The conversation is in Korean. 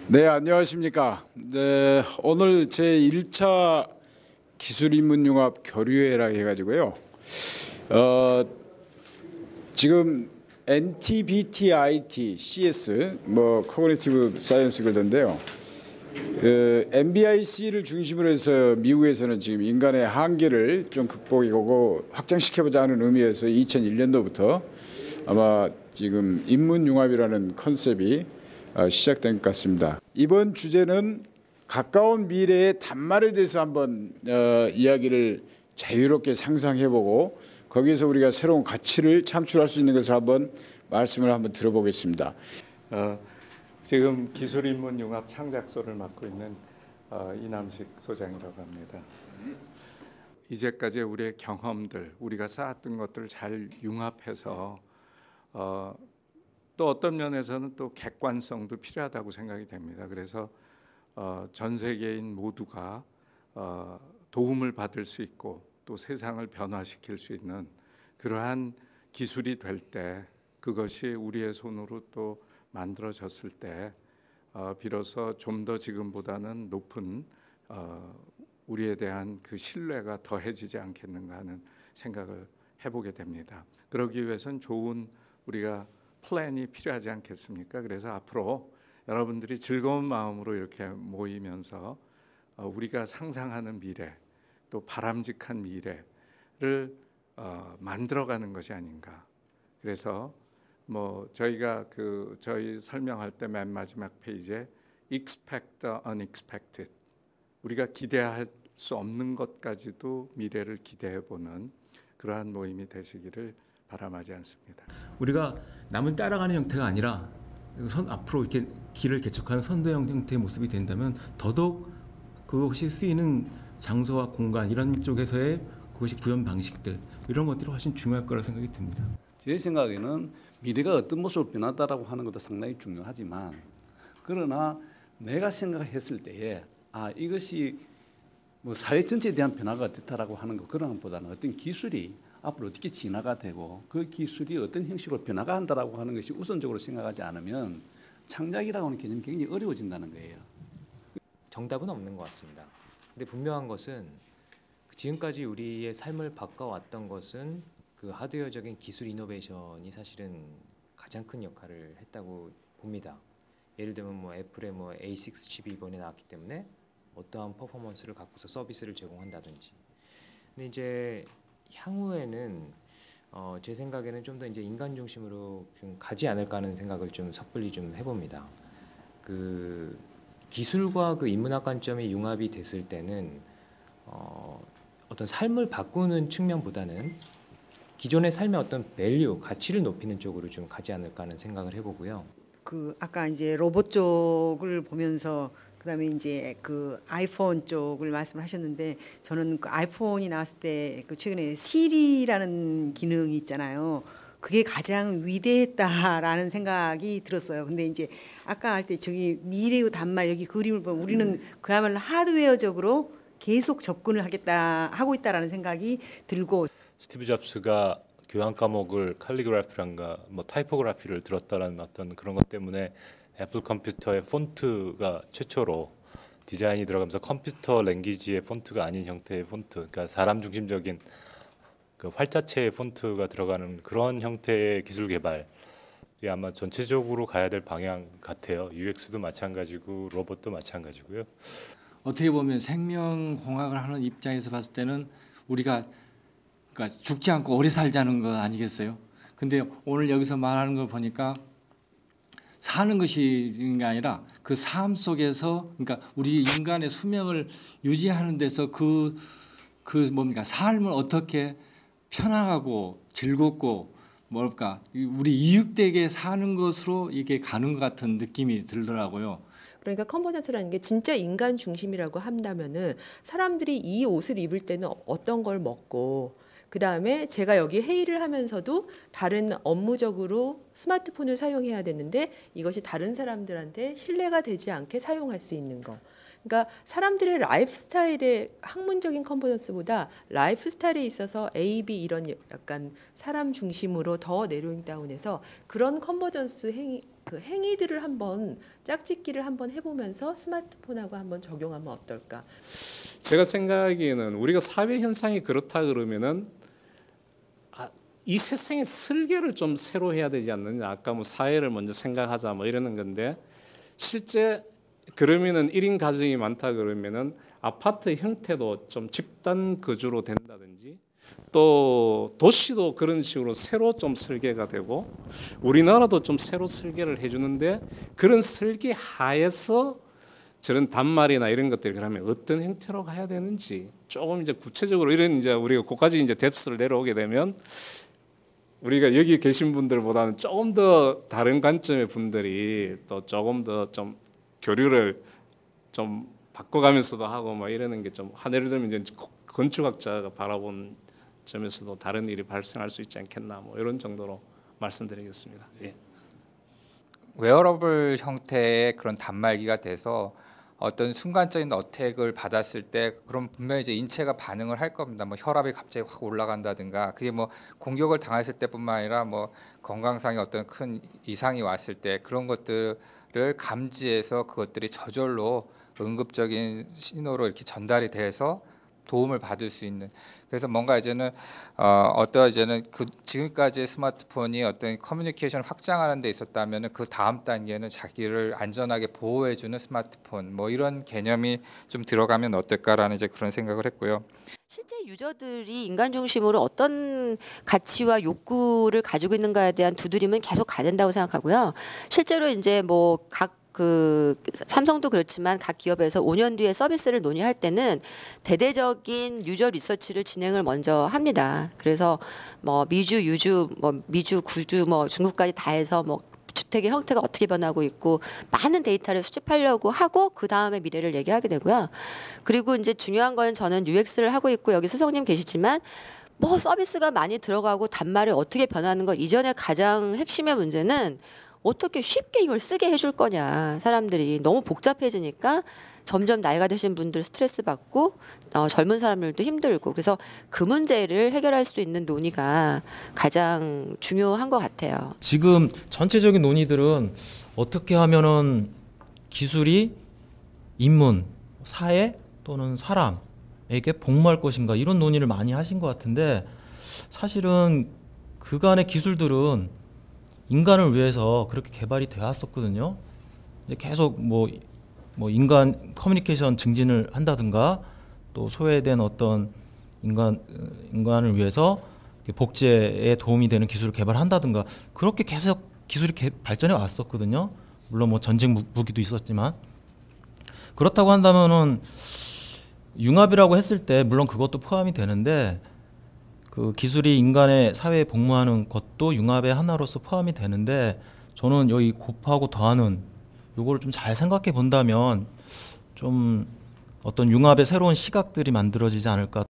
네, 안녕하십니까. 네, 오늘 제1차 기술인문융합 교류회라 해가지고요. 지금 NTBT-IT, CS, 코그니티브 사이언스 그러던데요. MBIC를 중심으로 해서 미국에서는 지금 인간의 한계를 좀 극복하고 확장시켜보자 하는 의미에서 2001년도부터 아마 지금 인문융합이라는 컨셉이 시작된 것 같습니다. 이번 주제는 가까운 미래의 단말에 대해서 한번 이야기를 자유롭게 상상해보고 거기서 우리가 새로운 가치를 창출할 수 있는 것을 한번 말씀을 한번 들어보겠습니다. 지금 기술인문융합 창작소를 맡고 있는 이남식 소장이라고 합니다. 이제까지 우리의 경험들, 우리가 쌓았던 것들을 잘 융합해서 또 어떤 면에서는 또 객관성도 필요하다고 생각이 됩니다. 그래서 전 세계인 모두가 도움을 받을 수 있고 또 세상을 변화시킬 수 있는 그러한 기술이 될 때 그것이 우리의 손으로 또 만들어졌을 때 비로소 좀 더 지금보다는 높은 우리에 대한 그 신뢰가 더해지지 않겠는가 하는 생각을 해보게 됩니다. 그러기 위해서는 좋은 우리가 플랜이 필요하지 않겠습니까? 그래서 앞으로 여러분들이 즐거운 마음으로 이렇게 모이면서 우리가 상상하는 미래 또 바람직한 미래를 만들어가는 것이 아닌가. 그래서 저희가 저희 설명할 때 맨 마지막 페이지에 expect the unexpected, 우리가 기대할 수 없는 것까지도 미래를 기대해보는 그러한 모임이 되시기를 바람하지 않습니다. 우리가 남을 따라가는 형태가 아니라 앞으로 이렇게 길을 개척하는 선도형 형태의 모습이 된다면 더더욱 그것이 쓰이는 장소와 공간 이런 쪽에서의 그것이 구현 방식들 이런 것들이 훨씬 중요할 거라 생각이 듭니다. 제 생각에는 미래가 어떤 모습으로 변하다라고 하는 것도 상당히 중요하지만 그러나 내가 생각했을 때에 이것이 사회 전체에 대한 변화가 어떻다라고 하는 것 그런 것보다는 어떤 기술이 앞으로 어떻게 진화가 되고 그 기술이 어떤 형식으로 변화가 한다라고 하는 것이 우선적으로 생각하지 않으면 창작이라고 하는 개념이 굉장히 어려워진다는 거예요. 정답은 없는 것 같습니다. 근데 분명한 것은 지금까지 우리의 삶을 바꿔왔던 것은 그 하드웨어적인 기술 이노베이션이 사실은 가장 큰 역할을 했다고 봅니다. 예를 들면 애플의 A6 칩이 이번에 나왔기 때문에 어떠한 퍼포먼스를 갖고서 서비스를 제공한다든지. 근데 이제 향후에는 제 생각에는 좀 더 이제 인간 중심으로 좀 가지 않을까 하는 생각을 좀 섣불리 좀 해봅니다. 그 기술과 그 인문학 관점이 융합이 됐을 때는 어떤 삶을 바꾸는 측면보다는 기존의 삶의 어떤 밸류, 가치를 높이는 쪽으로 좀 가지 않을까 하는 생각을 해보고요. 아까 이제 로봇 쪽을 보면서 그다음에 이제 그 아이폰 쪽을 말씀을 하셨는데 저는 그 아이폰이 나왔을 때 최근에 시리라는 기능이 있잖아요. 그게 가장 위대했다라는 생각이 들었어요. 근데 이제 아까 할 때 저기 미래의 단말 여기 그림을 보면 우리는 그야말로 하드웨어적으로 계속 접근을 하고 있다라는 생각이 들고. 스티브 잡스가 교양 과목을 칼리그라피란가 타이포그라피를 들었다라는 어떤 그런 것 때문에 애플 컴퓨터의 폰트가 최초로 디자인이 들어가면서 컴퓨터 랭귀지의 폰트가 아닌 형태의 폰트, 그러니까 사람 중심적인 그 활자체의 폰트가 들어가는 그런 형태의 기술 개발이 아마 전체적으로 가야 될 방향 같아요. UX도 마찬가지고 로봇도 마찬가지고요. 어떻게 보면 생명공학을 하는 입장에서 봤을 때는 우리가 그러니까 죽지 않고 오래 살자는 거 아니겠어요? 근데 오늘 여기서 말하는 걸 보니까 사는 것이 아니라 그 삶 속에서 그러니까 우리 인간의 수명을 유지하는 데서 삶을 어떻게 편안하고 즐겁고 우리 이익되게 사는 것으로 이게 가는 것 같은 느낌이 들더라고요. 그러니까 컨버전스라는 게 진짜 인간 중심이라고 한다면은 사람들이 이 옷을 입을 때는 어떤 걸 먹고 그다음에 제가 여기 회의를 하면서도 다른 업무적으로 스마트폰을 사용해야 되는데 이것이 다른 사람들한테 신뢰가 되지 않게 사용할 수 있는 거. 그러니까 사람들의 라이프 스타일의 학문적인 컨버전스보다 라이프 스타일에 있어서 A, B 이런 약간 사람 중심으로 더 내로잉 다운해서 그런 컨버전스 행위들을 한번 짝짓기를 한번 해보면서 스마트폰하고 한번 적용하면 어떨까? 제가 생각하기에는 우리가 사회 현상이 그렇다 그러면은 이 세상의 설계를 좀 새로 해야 되지 않느냐. 아까 뭐 사회를 먼저 생각하자 뭐 이러는 건데 실제 그러면은 1인 가정이 많다 그러면은 아파트 형태도 좀 집단 거주로 된다든지 또 도시도 그런 식으로 새로 좀 설계가 되고 우리나라도 좀 새로 설계를 해주는데 그런 설계 하에서 저런 단말이나 이런 것들이 그러면 어떤 형태로 가야 되는지 조금 이제 구체적으로 이런 이제 우리가 그까지 이제 뎁스를 내려오게 되면 우리가 여기 계신 분들보다는 조금 더 다른 관점의 분들이 또 조금 더 좀 교류를 좀 바꿔가면서도 하고 뭐 이러는 게 좀 예를 들면 이제 건축학자가 바라본 점에서도 다른 일이 발생할 수 있지 않겠나 뭐 이런 정도로 말씀드리겠습니다. 예. 웨어러블 형태의 그런 단말기가 돼서 어떤 순간적인 어택을 받았을 때 그럼 분명히 이제 인체가 반응을 할 겁니다. 뭐 혈압이 갑자기 확 올라간다든가 그게 뭐 공격을 당했을 때뿐만 아니라 뭐 건강상의 어떤 큰 이상이 왔을 때 그런 것들을 감지해서 그것들이 저절로 응급적인 신호로 이렇게 전달이 돼서 도움을 받을 수 있는 그래서 뭔가 이제는 이제는 그 지금까지의 스마트폰이 어떤 커뮤니케이션 확장하는 데 있었다면은 그 다음 단계는 자기를 안전하게 보호해주는 스마트폰 뭐 이런 개념이 좀 들어가면 어떨까라는 이제 그런 생각을 했고요. 실제 유저들이 인간 중심으로 어떤 가치와 욕구를 가지고 있는가에 대한 두드림은 계속 가야 된다고 생각하고요. 실제로 이제 뭐 삼성도 그렇지만 각 기업에서 5년 뒤에 서비스를 논의할 때는 대대적인 유저 리서치를 진행을 먼저 합니다. 그래서 뭐 미주, 유주, 뭐 미주, 구주, 뭐 중국까지 다 해서 뭐 주택의 형태가 어떻게 변하고 있고 많은 데이터를 수집하려고 하고 그 다음에 미래를 얘기하게 되고요. 그리고 이제 중요한 거는 저는 UX를 하고 있고 여기 수석님 계시지만 뭐 서비스가 많이 들어가고 단말이 어떻게 변하는 것 이전에 가장 핵심의 문제는 어떻게 쉽게 이걸 쓰게 해줄 거냐. 사람들이 너무 복잡해지니까 점점 나이가 드신 분들 스트레스 받고 젊은 사람들도 힘들고 그래서 그 문제를 해결할 수 있는 논의가 가장 중요한 것 같아요. 지금 전체적인 논의들은 어떻게 하면은 기술이 인문, 사회 또는 사람에게 복무할 것인가 이런 논의를 많이 하신 것 같은데 사실은 그간의 기술들은 인간을 위해서 그렇게 개발이 되었었거든요. 이제 계속 뭐 인간 커뮤니케이션 증진을 한다든가 또 소외된 어떤 인간을 위해서 복제에 도움이 되는 기술을 개발한다든가 그렇게 계속 기술이 발전해 왔었거든요. 물론 뭐 전쟁 무기도 있었지만 그렇다고 한다면은 융합이라고 했을 때 물론 그것도 포함이 되는데 그 기술이 인간의 사회에 복무하는 것도 융합의 하나로서 포함이 되는데 저는 여기 곱하고 더하는 요거를 좀 잘 생각해 본다면 좀 어떤 융합의 새로운 시각들이 만들어지지 않을까